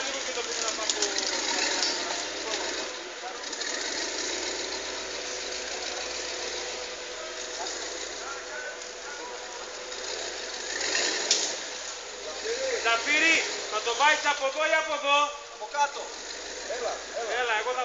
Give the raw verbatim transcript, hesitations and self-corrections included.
λίγο και το πούμε να πάω. Ζαφύρι, θα το βάζεις από εδώ ή από εδώ? Από κάτω. Έλα, έλα. Έλα, εγώ θα